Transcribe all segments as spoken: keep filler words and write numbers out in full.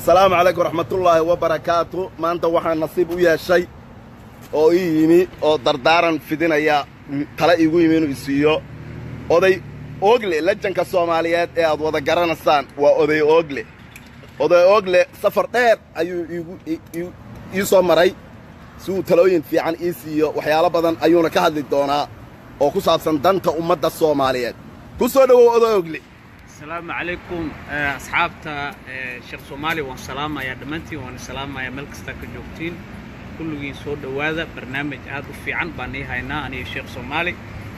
السلام عليكم ورحمة الله وبركاته. ما أنت وحنا نصيب ويا شيء أو يمي أو دردارا في دينا يا تلا يقول يمينه يسيو أودي أوغلي لجن كالصوماليات إيه أضوى ذكرنا السان وأودي أوغلي أودي أوغلي سفر غير أيو يو يسوع مري سو تلوين في عن إيسيو وحيالا بدن أيونا كهذي الدونا أو كسر سندنت أمد الصوماليات كسر دو أودي أوغلي. السلام عليكم أصحابتا شيخ صومالي والسلام يا دمنتي والسلام يا ملك ستاك جوكتين كل جين صوت وهذا برنامج هذا في عن بني هاينا أنا شيخ صومالي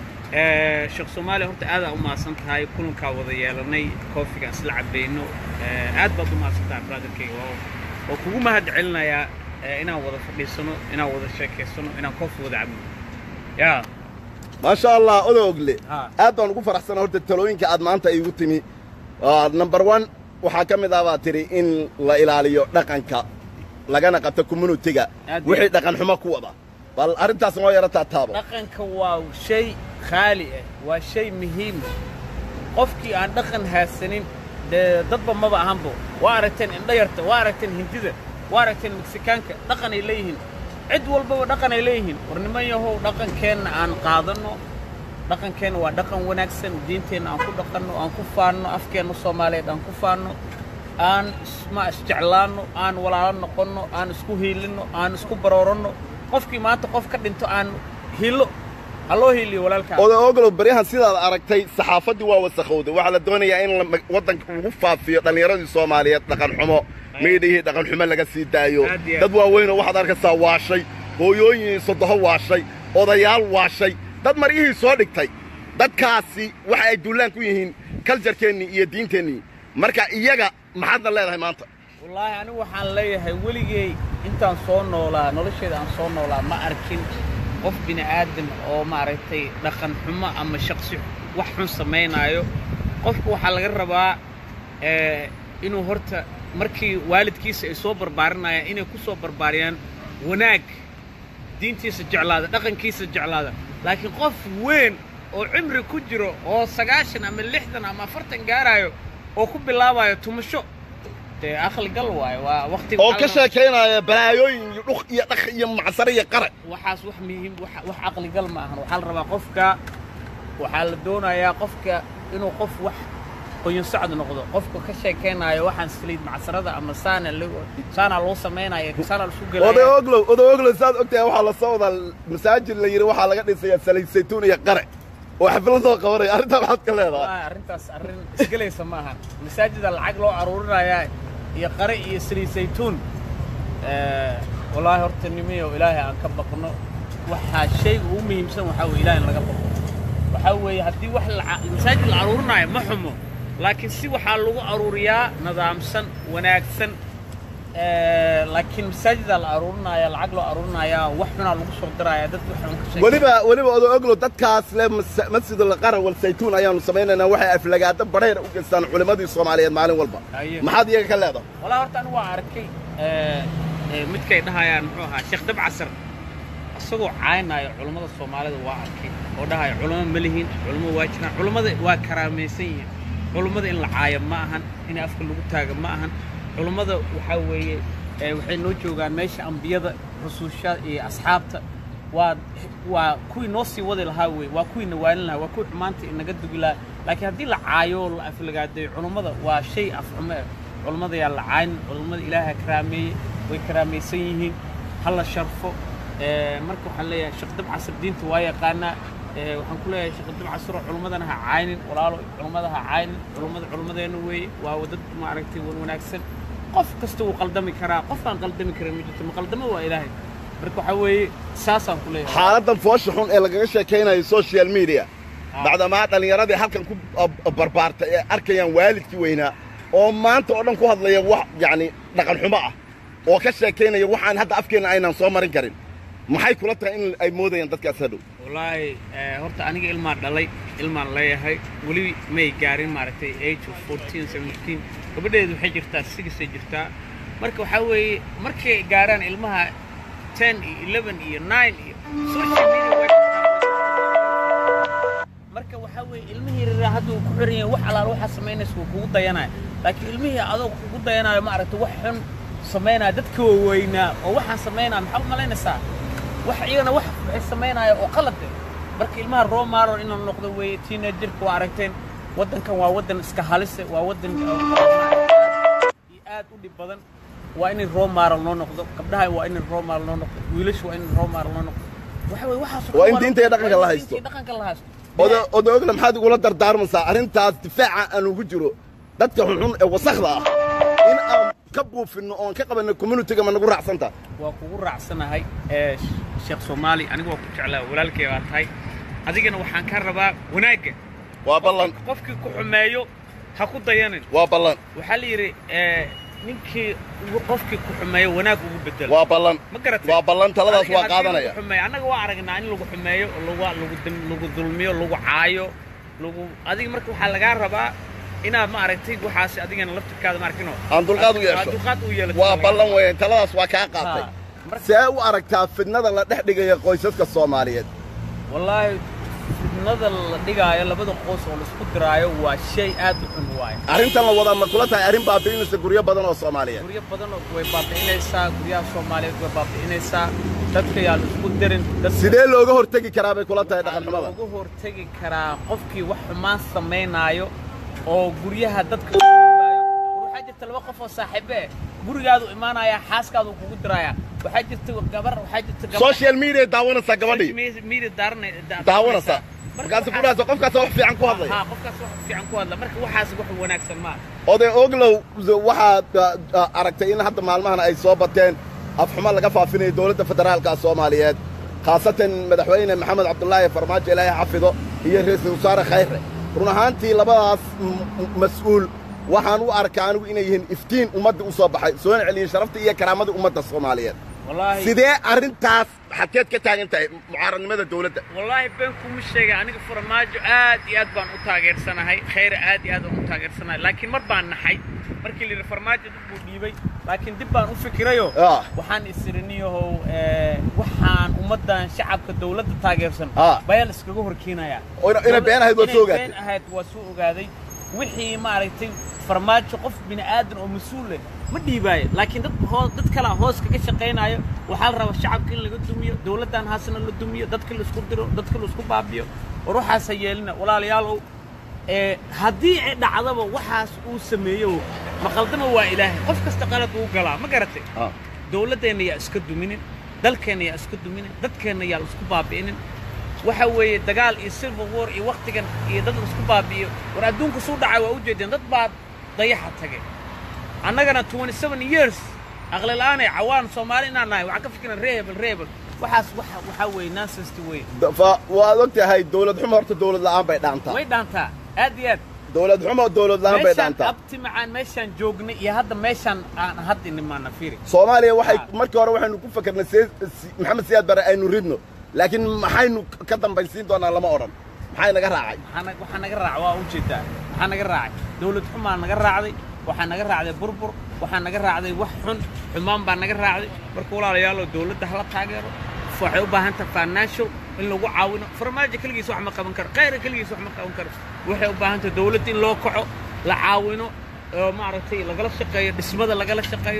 شيخ صومالي هرت هذا وما صنت هاي كلهم كاوضي يلني كوفي قاس لعب بينه هذا برضو ما صنت برادر كي وكوجو ما هاد علنا يا إنا وضع في سنو إنا وضع شيء سنو إنا كوفي وضع عمو يا ما شاء الله أودي أوغلي هذا نقول فرح سنة هرت التلوين كأد ما أنت يقولتني نمبر وان وحكم ذا تري إن لا إله إلا دقنك لقنا قد تكمنوا تجا وحيد دقن حماك وضع بل أنت سماه يرى تتابع دقنك واو شيء خالي وشيء مهم قفكي عن دقن هالسنين ضد ما بقى همبو وارتين إنديرت وارتين هندية وارتين مكسيكانك دقن إليهن عد والبو دقن إليهن ورنما هو دقن كان عن قاضنه دقن كان ودقن ونكسن دينتين أنكو دقنه أنكو فانو أفكانو الصومالي أنكو فانو أن ما استعلانو أن ولا نقنو أن سكو هيلنو أن سكو برورنو قفكي ما تقف كدنتو أن هيلو الله هيلي ولا الكلام. أودي أوغلو بريها سيدا أركتي صحافة دوا وسخودة وعلى الدنيا إن وطن وفاف في دليران الصوماليات دقن حمو ميديه دقن حمو لقى سيدايو ددوا وين واحد أركت سواشي هو يوين صدها واشي أوديال واشي dad marihii soo dhigtay dadkaasi waxa ay duulaan ku yihiin culture-keeni iyo diinteeni marka iyaga maxaad leedahay maanta wallahi anigu waxaan leeyahay waligay intaan soo noolaa nolosheeda aan soo noolaa ma arkin qof bini aadam oo maaragtay dhaqan xumo ama shakhsi wax xun sameeynaayo qofku waxa laga rabaa ee inuu horta markii waalidkiisa ay soo barbaarinayaan inay ku soo barbaariyaan wanaag diintiisa jeclaada dhaqankiisa jeclaada لكن قف وين أو عمري كجرو أو سجاشن أم اللحدن أم أفرتن جارايو أو كوب اللوايو تمشو ده أخل قلواي ووقت أو كشة كينا بلايوين يروح يدخ يمعصرية قرء وحاس وح مهم وح وح عقل قل معهن وحال ربا قفك وحال دونا يا قفك إنه قف وح وينسعد نقضه قفك كشة كينا يا وحن سليد معصرة أما سنة اللي سنة الوصة مينا يا سنة السوق أودي أوغلو أودي أوغلو ساد أكتر وحال الصوت المساجد اللي يروح على قد يصير سليد زيتون يقرأ وحفلته قوري أنت بعد كله هذا آه أنت أرن سجلي سماها مساجد العقل وعرورنا يا يقرأ يسري زيتون آه والله هرتني مية وإلهي عن كبقنا وح شيء أمي يمسون وحاول إلهي نقبل وحاول هدي وح المساجد العرورنا محمو لكن سي waxaa lagu aruuriyaa nidaamsan wanaagsan ee laakiin masaajida la aruurinaya lacag loo aruurinaya wax xuna lagu soo diraya dad wax xun ka sheegay waliba waliba oo oglo dadkaas le masjid al-qara wal saytuun ayaanu sameeynaa waxay aflagaada bareer u geystaan culimadii Soomaaliyeed maalin walba maxaad iyaga ka leedahay wala horta anu waa arkay ee midkay dhahayaan muxuu ahaa Sheekh Dab Casar asagoo caaynayo culimada Soomaaliyeed waa arkay oo dhahay culimo ma lihiin culimo waa jiraan culimada waa karaamaysan yihiin علماء إن العاية معهن إن أفكر لو تاج معهن علماء وحوي وحين نوجو عن ماشي أنبياء رسوشات أصحابته و وكوي نصي وذي الهاوي وكوي نوالنا وكوي مانتي إن قد بلا لكن هذه العايول أفكر قاعد علماء وشيء أفهم علماء العين علماء إله كرامي وكرامي سيهين هلا شرفه مركو حلية شيخ دب عصر دين توايا قانا waxaan ku leeyahay shaqada casro culimadana ha caynin walaalo culimada ha caynin culimada culimadeena way waa wadad ma aragtay wanaagsan qof kasta uu qaldami karaa qof aan qaldami karin ma jirto ma qaldamo waa ilaahay marka waxa weeye saasaan ku leeyahay xaaladan foosha xun ee laga sheekeynayo social media bacda ma dhalinyaradii halkan ku barbaartay ee arkayaan waalidkii weynaa oo maanta oo dhan ku hadlaya wax yaani dhaqan xumo ah oo ka sheekeynaya waxaan hadda afkeena aynaan soo marin karin maxay kula tahay in ay moodayaan dadkaas hadhow wallahi horta aniga ilma dhalay ilmaan leeyahay wali may gaarin maaragtay age of fourteen seventeen gabadheedu waxay jirtaa six ay jirtaa marka waxa weeye markay gaaraan ilmaha ten eleven iyo nine iyo social media marka waxa weeye ilmihii raahadu ku xiran yahay wax alaal waxa sameynayso kugu dayanay laakiin ilmihii adoo kugu dayanayo ma aragtay wax xun sameynaya dadka waaweynaa oo waxaan sameynaya maxaa u malaynaysaa wax iyagana wax waxay sameynaya oo qalad ah marka ilmaha role model inuu noqdo weeye teenagerka waa aragteen waddankan waa waddan iska halise waa waddan aad u dhib badan waa inay role model noo noqdo gabdhaha waa inay role model noo noqdo wiilasha waa inay role model noo noqdo waxa weeye waxaas waa in diinta iyo dhaqanka la haysto dhaqanka la haysto odo odo ogla maxaad igula dardaarmaysaa arrintaas difaaca aan ugu jiro dadka xunxun ee wasakda ah in aan ka buufino oon ka qabanno community-ga ma nagu raacsanta waa kugu raacsanahay ee sheekh Soomaali anigu waa ku jeclaa walaalkay waa tahay adigana waxaan ka rabaa wanaagga waa ballan qofkii ku xumeeyo ha ku dayanin waa ballan waxa la yiri ee ninkii qofkii ku xumeeyo wanaag ugu bedelo waa ballan ma garatay waa ballan taladaas waa qaadanaya xumeeyo anaga waa aragnaa in lagu xumeeyo lagu lagu lagu dulmiyo lagu caayo lagu adiga marka waxa laga rabaa inaad ma aragtay waxaas adigana laftirkaada ma arkino aan dulqaad u yeesho dulqaad u yeelato waa ballan weey taladaas waa ka qaatay see u aragtaa fidnada la dhex dhigaya qoysaska Soomaaliyeed wallahi fidnada la dhigaayo labada qoys oo la isku diraayo waa shay aad u xun waay arrintan la wada ma kula tahay arrin baabi'inaysa guryo badan oo Soomaaliyeed guryo badan oo way baabi'inaysa guryaha Soomaaliyeed way baabi'inaysa dadka yaa isku dirin sidee looga hortagi karaa bay kula tahay dhaqan xumada looga hortagi karaa qofkii wax xumaan sameynaayo oo guryaha dadka u waayo waxa jirta laba qof oo saaxiibe gurigaadu imaanaya xaaskaadu kugu diraya waxa jirta gabar waxa jirta gabar social media daawanaysa gabadhii media daarna daawanaysa markaas ku dhaas qofkaas wax fiican ku hadlay ha qofkaas wax fiican ku hadla marka waxaas wax wanaagsan ma oday oglow waxa aragtay in hadda maalmahan ay soo bateen afxuma laga faafinayo dawladda federaalka Soomaaliyeed khaasatan madaxweyne Maxamed Cabdullaahi Farmaajo Ilaahay xafido iyo ra'iisul wasaare Khayre run ahaantii labadaas mas'uul waxaan u arkaa anigu inay yihiin iftiin ummadda u soo baxay soo celiyay sharafta iyo karaamada ummadda Soomaaliyeed wallahi sidee arrintaas xakeed ka taagan tahay mucaaradnimada dawladda wallahi been kuma sheegay aniga Farmaajo aad iyo aad baan u taageersanahay Khayre aad iyo aad u taageersanahay laakiin mar baan naxay markii la Farmaajo dib u dhiibay laakiin dib baan u fikirayo waxaan isiriniyo ee waxaan ummadan shacabka dawladda taageersan bayal iskaga horkeenaya ina been ahayd waa soo ogaaday been ahayd waa soo ogaaday wixii ma aragtay Farmaajo qof bini aadan oo mas'uul ah ma dhiibay laakiin dad hoos dad kala hoos kaga shaqeynayo waxa la rabaa shacabka in laga dumiyo dawladdan haasna la dumiyo dadka la isku diro dadka la isku baabiyo ruuxaas yeelina walaalayaal ee hadii ay dhacdaba waxaas uu sameeyo ma qaldama waa ilaahay qof kasta qalad uu galaa ma garatay dawladdeena yaa iska duminin dalkeena yaa iska duminin dadkeena yaa isku baabi'inin waxa weeye dagaal iyo civil war iyo waqtigan iyo dad isku baabiyo war adduunku soo dhacay waa u jeedeen dad baa dayaxa tagay annagana twenty-seven years aqlalaan ay cawaan Soomaali inaan nahay waxa ka fikirna reebel reebel waxaas waxa waxa weey nonsense way fa waa ogtahay dawlad xumo horta dawlad la'aan bay dhaantaa way dhaantaa aad iyo aad dawlad xumo dawlad la'aan bay dhaantaa abti macaan meeshan joognay iyo hadda meeshan aan hadda nimaana fiiri Soomaaliya waxay markii hore waxaanu ku fakarnay Maxamed Siyaad Bare aynu ridno laakiin maxaynu ka dambaysiin doonaa lama oran maxay naga raacay waxa naga raacay waa u jeedaa waxa naga raacay dawlad xumo naga raacday waxa naga raacday burbur waxa naga raacday wax xun xumaan baa naga raacday marka walaalayaal dawladda hala taageero waxay u baahan tahay financial in lagu caawino Farmaajo kaligiis wax ma qaban karo Khayre kaligiis wax ma qaban karo waxay u baahan tahay dawladda in loo kaco la caawino oo ma aragtay lagala shaqeeyo dhismada lagala shaqeeyo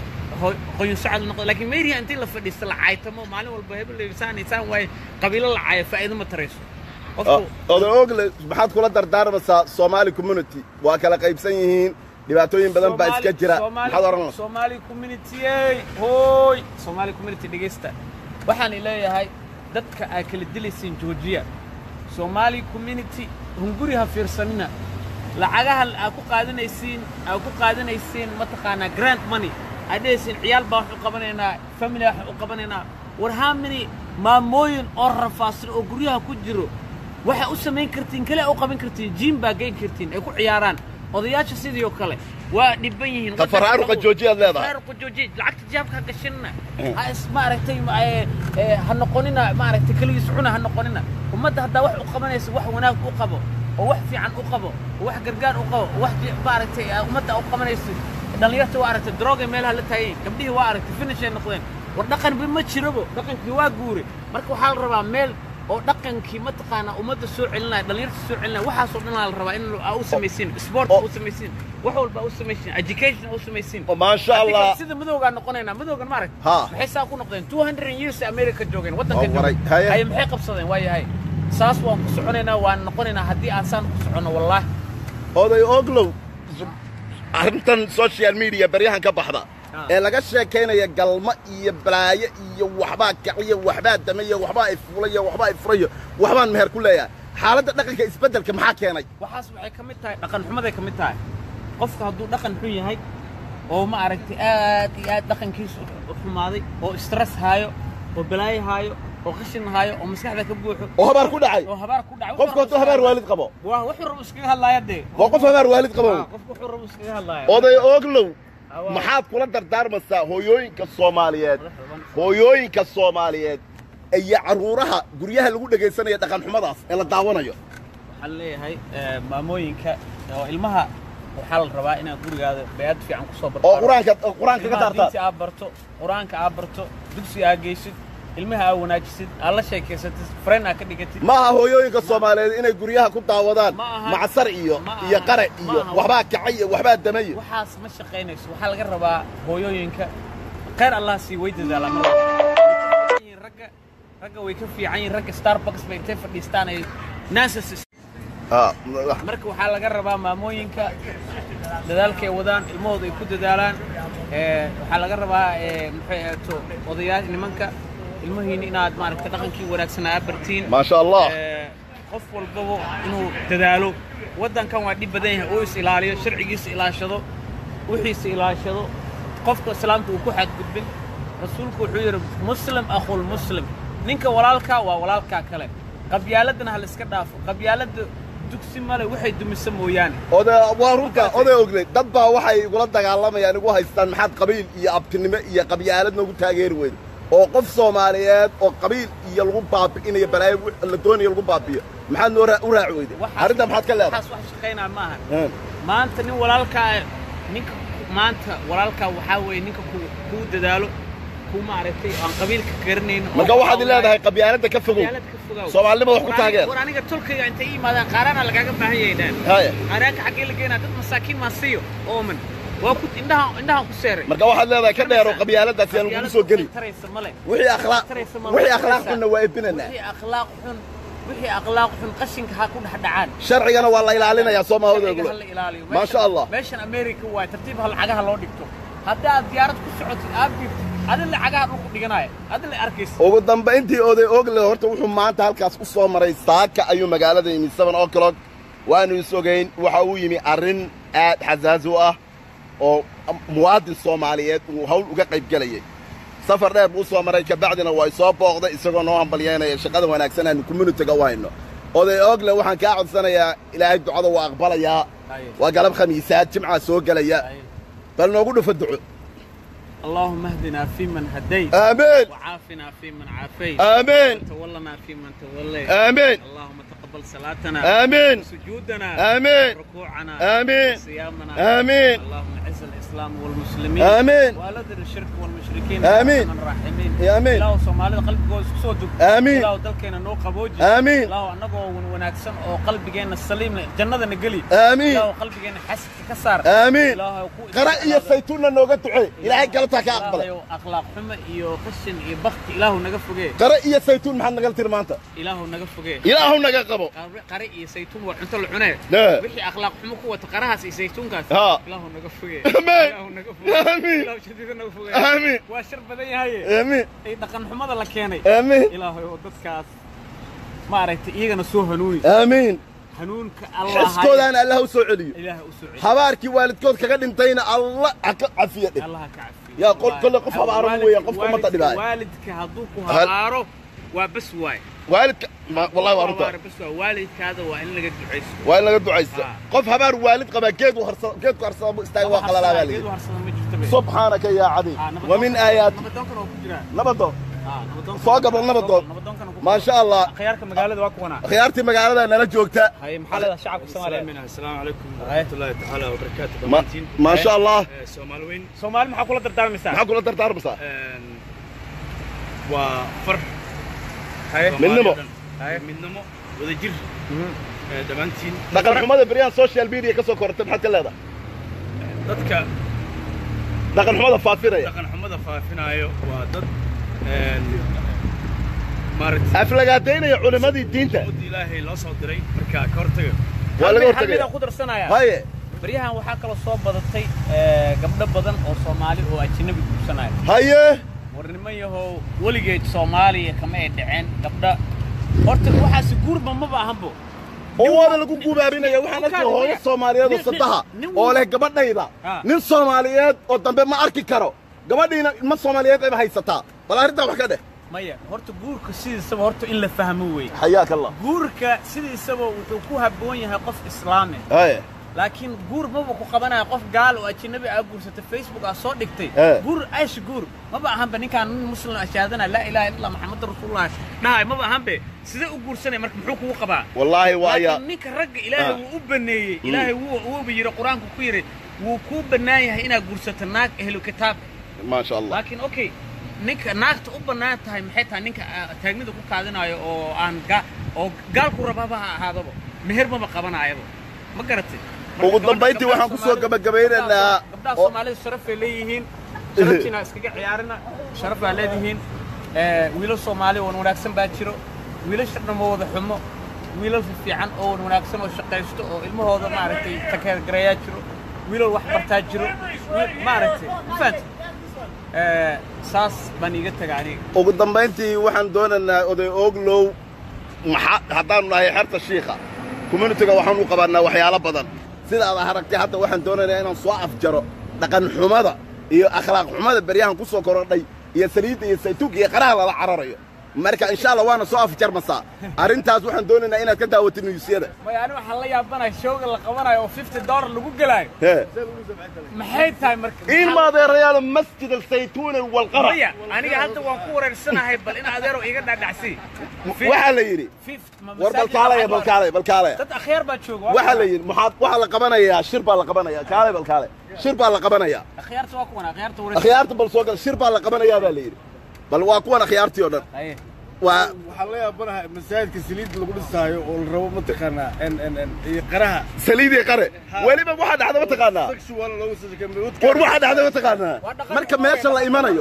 qoyn sacad noqdo laakiin meeriya intii la fadhiisto la caaytamo maalin walba hebel leeysaan isaan way qabiilo la caayo faa'iido ma tarayso odo ogle maxaad kula dardaarmaysaa Somali community waa kala qaybsan yihiin dhibaatooyin badan baa iska jira maxaad oranaysaa Somali community hooy Somali community dhigeysta waxaan leeyahay dadka ay kala dilaysan Georgia Somali community hunguri ha fiirsanina lacagaha aad ku qaadanaysiin aad ku qaadanaysiin ma taqaana grant money adeysin ciyaal baa wax u qabanayna family wax u qabanayna war how many maamooyin oo rafaasan oo guryaha ku jiro waxa u sameyn kartiin kale oo qaban kartiin jim baa geyn kartiin ay ku ciyaaraan odayaasha sidoo kale waa dhiban yihiin tafaraaruqa Georgia leedahay tafaraaruqa Georgia lacagta jaabka gashanna ha isma aragtay ha noqonina ma aragtay kaligiis cuna ha noqonina ummadda hadda wax u qabanaysa wax wanaag u qabo oo wax fiican u qabo wax gargaar u qabo wax ma aragtay ummadda u qabanaysa dhalinyarta waa aragtay droga meelaha la taagay gabdhihii waa aragtay finish ay noqdeen war dhaqan ma jirabo dhaqankii waa guure marka waxa la rabaa meel oo dhaqankii ma taqaana ummadda soo celinaya dhalinyarta soo celinaya waxaasoo dhan la rabaa in u samaysiin sport u samaysiin wax walba u samaysiin education u samaysiin ma sha Allah sida madowga noqonayna madowgan maarag maxay saa ku noqdeen two hundred years America joogeen wadanka ay maxay qabsadeen waa yahay saas waan ku soconaynaa waan noqonaynaa haddii aan saan ku socono wallahi oday oglow arrintan social media baryahan ka baxda ee laga sheekaynaya galma iyo balaayo iyo waxbaa kaciyo waxbaa damayo waxbaa ay fuulayo waxbaa ay furayo waxbaan meher ku leeyahay xaaladda dhaqanka isbeddelka maxaa keenay waxaas waxay ka mid tahay dhaqan xumaday ka mid tahay qofka hadduu dhaqan xun yahay oo ma aragtay aad iyo aad dhaqankiisu xumaaday oo stress haayo oo balaayo haayo oo qashin haayo oo maskaxda ka buuxo oo habaar ku dhacay oo habaar ku dhacay qofku hadduu habaar waalid qabo waa wuxuu rabo iskaga hadlaaya dee waa qof habaar waalid qabo qofku wuxuu rabo iskaga hadlaaya oday oglow maxaad kula dardaarmaysaa hooyooyinka Soomaaliyeed hooyooyinka Soomaaliyeed iyo caruuraha guryaha lagu dhageysanaya dhaqan xumadaas ee la daawanayo waxaan leeyahay maamooyinka oo ilmaha waxaa la rabaa inaad gurigaada bayad fiican ku soo barto oo quraanka quraanka ka dartaa inta aad barto quraanka aad barto dugsi aad geysid ilmaha aad wanaajisid alla sheekeysatid friend aad ka dhigatid ma aha hooyooyinka Soomaaliyeed inay guryaha ku daawadaan macsar iyo iyo qare iyo waxbaa kacay waxbaa damay waxaas ma shaqeynayso waxaa laga rabaa hooyooyinka khayr Allah si weydada la maro ragga ragga way ka fiican yihiin ragga Starbucks bay intay fadhiistaan ay naasas ah marka waxaa laga rabaa maamooyinka dadaalkay wadaan ilmahooda ay ku dadaalaan ee waxaa laga rabaa ee maxay ahaato odayaasha nimanka ilmahiina inaad maaragtay dhaqankii wanaagsan aad bartiin ma sha Allah ee qof walbaba inuu dadaalo wadankan waa dib badan yahay oo is ilaaliyo sharcigiisa ilaashado wixiisa ilaashado qofka islaamka uu ku xadgudbin rasuulku wuxuu yiri muslim akhul muslim ninka walaalka waa walaalka kale qabyaaladana hal iska dhaafo qabyaalada dugsi male waxay dumiso mooyaan oday waa runta oday oglay dad baa waxay igula dagaalamayaan igu haystaan maxaad qabiil iyo abtinimo iyo qabyaalad nagu taageeri weyn oo qof Soomaaliyeed oo qabiil iyo lagu baabi'inayo balaayo la doonayo lagu baabiyo maxaad noo u raaci weyday arrinta maxaad ka leedahay waxaas wax shaqeynaa maaha maanta nin walaalka ninka maanta walaalka waxa weey ninka ku dadaalo ku maaragtay aan qabiilka garanayno marka waxaad leedahay qabyaalada ka fogow Soomaalnimo wax ku taageer war aniga tolkayga inta ii maadaan qaarana lagaga baahan yahay haya qaranka xaqii la geena dad masaakiin ma siiyo ooman waa ku indhaha indhaha ku seeray marka waxaad leedahay ka dheero qabyaaladaas aan ugu soo gali wixii akhlaaq wixii akhlaaq xun waa ibinana wixii akhlaaq xun wixii akhlaaq xun qashinka ha ku dhaxdhacaan sharcigana waa la ilaalinayaa Soomaalida ma sha Allah meeshan America waa tartiib hal cagaha loo dhigto hadda aad diyaarad ku socotid aad adil cagaha dhulku dhiganaya adil arkays ugu dambeyntii oday ogle horta wuxuu maanta halkaas u soo maray saaka ayuu magaalada yimi seven o'clock waanu isogeyn waxa uu yimi arrin aad xasaas u ah oo muwaadin Soomaaliyeed uu hawl uga qayb galayay safar dheer buu soo maray ka bacdina way soo booqday isagoo noo hambalyeynaya shaqada wanaagsan aan community-ga wayno oday ogle waxaan ka codsanayaa ilaahay ducada waa aqbalayaa waa galab khamiisaad jimca soo galaya bal noogu dhufo duco اللهم اهدنا فيمن هديت آمين وعافنا فيمن عافيت آمين وتولنا فيمن توليت آمين اللهم تقبل صلاتنا آمين سجودنا آمين ركوعنا آمين صيامنا آمين اللهم اعز الإسلام والمسلمين آمين وأذل الشرك والمشركين آمين من الراحمين آمين الله صومالي قلب جوز صودك آمين الله دلكنا نو قبوجي آمين الله أنقو وناكسن أو قلب جينا السليم جنة نقلي آمين الله قلب جينا حسك كسر آمين قرأ يا سيتونا نوقت دعاء إلهي قلتها كأقبل أخلاق حمى إيو خشن إيو بخت إله نقفقه قرأ يا سيتون محن نقلت رمانتا إله نقفقه إله نقفقه قرأ يا سيتون وعنت العناء لا وحي أخلاق حمى قوة قرأها سي سيتون كاس ها إله نقفقه آمين إله نقفقه آمين إله شديد نقفقه آمين واشر بدي هاي آمين إيه دقن حمى الله كيني آمين إله يودد كاس ما رأيت إيجا نسوه هنوني آمين هنون الله حسكود أنا الله سعودي إله سعودي حبارك والدكود كقد انتينا الله عافية الله كعافية يا قل كل قف هبارو ويا قف ما تدباي والدك هذوك هبارو وبس واي والدك والله وارد بس والدك هذا وإن لقيت عيس وإن لقيت عيس قف هبار والد قبل كيد وهرص كيد وهرص استوى وقال لا بالي سبحانك يا عدي ومن آيات نبض فوق قبل نبض ما شاء الله خيارك مقالة واكونا خيارتي مقالة أنا جوكتا هاي محل الشعب الصومالي السلام عليكم ورحمة الله تعالى وبركاته ما, ما شاء الله سومالوين سومال maxaa kula dardaarmaysaa maxaa kula dardaarmaysaa waa far midnimo midnimo wadajir dhammaantiin dhaqan xumada beryahan social media ka soo kortay maxaad ka leedahay dadka dhaqan xumada faafinaya dhaqan xumada faafinaayo waa dad maaragtay aflagaadaynaya culimadii diinta ummadda ilaahay loo soo diray marka ka hortaga waa laga hortagaya ku darsanaya haye baryahan waxaa kala soo badatay gabdho badan oo Soomaali oo ajnabi guursanaya haye warnimo yahow waligeed Soomaaliya kama ay dhaceen gabdha horta waxaas guurba ma baahanbo oo wada lagu guubaabinaya waxaan arkay hooyo Soomaaliyeed oo sadaha oo leh gabadhayda nin Soomaaliyeed oo dambe ma arki karo gabadhiina ma Soomaaliyeed ay haysataa bal arrinta wax ka dheh maya horta guurka sidiisaba horta in la fahmo weey حياك الله guurka sidiisaba wuxuu ku haboon yahay qof islaam ah ايه laakiin guur ma ku qabanaya qof gaal oo ajnabi ah guursata Facebook ah soo dhigtay guur aysh guur ma baahan ba ninkaan muslim ashaadana la ilaaha illa muhammad rasuulullah dhahay ma baahan be sida u guursanay marka muxuu kugu qabaa والله وايا ninka rag ilaahay wuu u baneeyay ilaahay wuu u biyiro quraanku ku yiri wuu ku banaayahay inaad guursato naag ehlu kitaab ما شاء الله laakiin okay ninka naagta u banaan tahay maxay tahay ninka taagnida ku qaadanayo oo aan oo gaal ku rababa ahaadaba meher ma qabanaayaba ma garatay ugu dambeyntii waxaan ku soo gabagabaynaynaa gabdhaha Soomaalida sharaf ay leeyihiin sharaftina iskaga ciyaarina sharaf ay leeyihiin ee wiilal Soomaali oo wanaagsan baa jiro wiilal shaqadooda xumo wiilal fiican oo wanaagsan oo shaqaysto oo ilmahooda maaragtay takeer gareeyaa jiro wiilal wax bartaa jiro maaragtay faant ee saas baan iga tagaani ugu dambeyntii waxaan doonaynaa oday oglow haddaan nahay xerta shiikha community-ga waxaan u qabanaa waxyaalo badan sida aad aragtay hadda waxaan doonaynaa inaan soo afjaro dhaqan xumada iyo akhlaaq xumada baryahan ku soo korodhay iyo saliidda iyo saytuunka iyo qaraha lala cararayo marka insha Allah waana soo afjarmasaa arintaas waxaan doonaynaa inaad ka daawato newsyada ma yaani waxaan la yaabanahay showga la qabanayo oo fifty dollar lagu galaayo maxay tahay marka in ma adeerayaal masjid al-saytuun wal qara maya aniga hadda waan ku wareersanahay bal in adeero iga dhaadhacsi waxa la yiri war bal kaalay bal kaalay bal kaalay dad akhiir baa jooga waxa la yiri maxaad waxa la qabanayaa shir baa la qabanayaa kaalay bal kaalay shir baa la qabanayaa akhyaarta waa kuwan akhyaarta wareer akhyaarta bal soo gal shir baa la qabanayaa baa la yiri bal waa kuwan akhyaartii oo dhan waxaa la yaabanahay masaajidka saliid lagu dhisaayo oo la rabo mataqaanaa iyo qaraha saliid iyo qare weliba waxaa dhacda mataqaanaa war waxaa dhacda mataqaanaa marka meesha la imanayo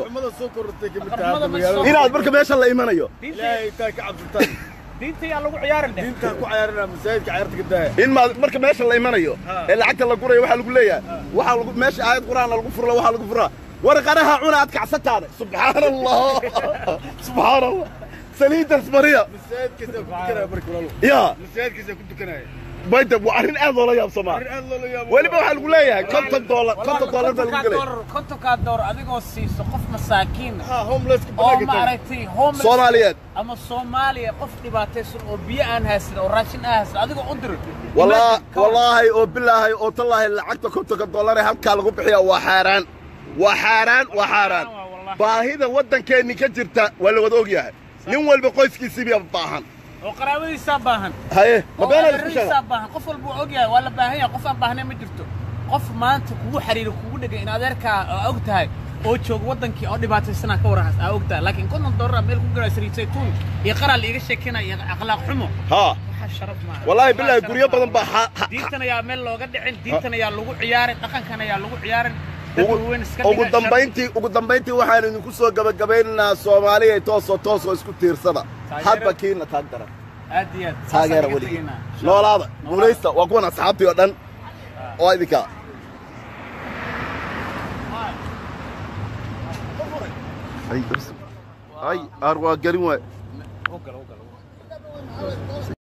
inaad marka meesha la imanayo ilaahay taa ka cabsataan diinta yaa lagu ciyaarin diinta ku ciyaarina masaajidka ciyaarta ka daaya in ma marka meesha la imanayo ee lacagta la gurayo waxa lagu leeyahay waxa lagu meesha aayad quraan lagu furo waxa lagu furaa war qaraha cuna aad kacsataan subhanallah subhanallah سليد اسمريا مساعد كذا كذا بركلو يا مساعد كذا كنت كناي بيد وعرين اذ ولا يا سما ولي waxa lagu leeyahay konton dollar konton dollar baa lagu leeyahay konton ka door adigoo siiso qof masaakiin ha homeless ka oo maaragtay homeless Soomaaliyeed ama Soomaaliya qof dhibaataysan oo biyo aan haysan oo raashin aan haysan adigoo u dir wallahi wallahi oo billahi oo tallahi lacagta konton dollar halka lagu bixiyo waa xaraan waa xaraan waa xaraan baahida wadankeeni ka jirta waa la wada og yahay nin walba qoyskiisa biya baahan oo qaraabadiisa baahan haye ma beena isku sheegay baahan qof walba og yahay wala baahan yahay qof aan baahnay ma jirto qof maanta kugu xariir kugu dhigay in adeerka og tahay oo joog wadankii oo dhibaataysan ka waraas aa og tahay laakiin konton dollar meel ku galay sariid saytuun iyo qaral iga sheekinaya akhlaaq xumo ha waxa sharaf ma wallahi billahi guriyo badan baa diintana yaa meel looga dhicin diintana yaa lagu ciyaaray dhaqankana yaa lagu ciyaaray ugu dambeyntii ugu dambeyntii waxaan idinku soo gabagabaynaynaa Soomaaliya toos oo toos oo isku tiirsada hadba kiina taag daran aad iyo aad taageera wali noolaada guuleysta waa kuwan asxaabtii oo dhan oo idinka ay ay arwa galin way